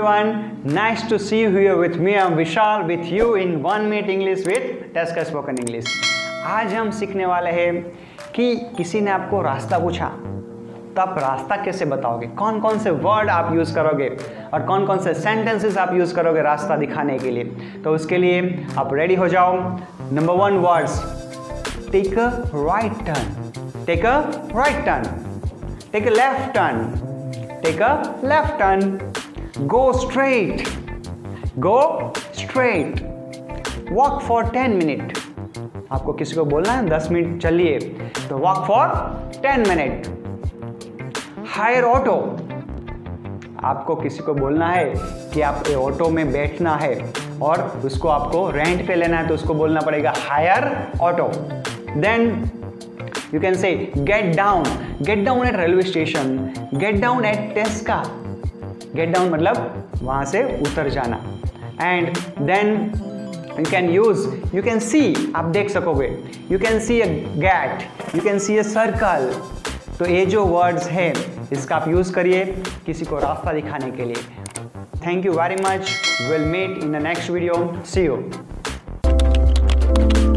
everyone, nice to see you here with me. I'm Vishal with you in 1 Minute English with Tesca Spoken English. आज हम सीखने वाले हैं कि किसी ने आपको रास्ता पूछा तो आप रास्ता कैसे बताओगे, कौन कौन से वर्ड आप यूज़ करोगे और कौन कौन से सेंटेंसेस आप यूज़ करोगे रास्ता दिखाने के लिए। तो उसके लिए आप रेडी हो जाओ। Number 1 words, take a right turn, take a right turn, take a left turn, take a left turn, go straight, go straight, walk for 10 minutes। आपको किसी को बोलना है 10 मिनट चलिए तो walk for 10 minutes। hire auto, आपको किसी को बोलना है कि आप ऑटो में बैठना है और उसको आपको रेंट पे लेना है तो उसको बोलना पड़ेगा hire auto। then you can say get down, get down at railway station, get down at Tesca। Get down मतलब वहां से उतर जाना। And then you can use, you can see, आप देख सकोगे, you can see a gate, you can see a circle. तो ये जो वर्ड्स है इसका आप यूज करिए किसी को रास्ता दिखाने के लिए। Thank you very much, will meet in the next video, see you.